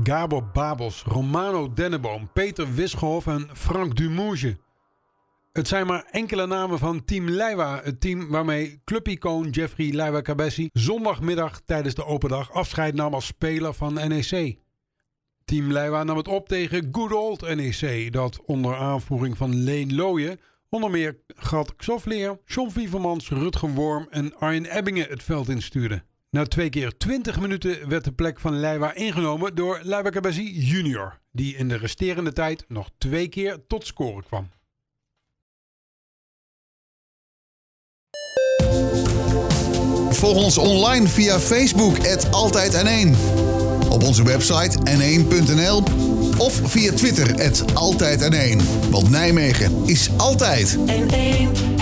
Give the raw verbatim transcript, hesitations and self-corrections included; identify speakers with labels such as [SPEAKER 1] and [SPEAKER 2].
[SPEAKER 1] Gabor Babos, Romano Denneboom, Peter Wischhoff en Frank Dumouge. Het zijn maar enkele namen van Team Leiwa, het team waarmee clubicoon Jeffrey Leiwa Kabessi zondagmiddag tijdens de open dag afscheid nam als speler van N E C. Team Leiwa nam het op tegen Good Old N E C, dat onder aanvoering van Leen Looyen onder meer Gat Xofleer, John Wievermans, Rutger Worm en Arjen Ebbingen het veld instuurde. Na twee keer twintig minuten werd de plek van Leiwa ingenomen door Leiwa Kabessi junior, die in de resterende tijd nog twee keer tot scoren kwam.
[SPEAKER 2] Volg ons online via Facebook, at Altijd N één. Op onze website n één punt n l of via Twitter, at Altijd N één. Want Nijmegen is altijd
[SPEAKER 3] N één.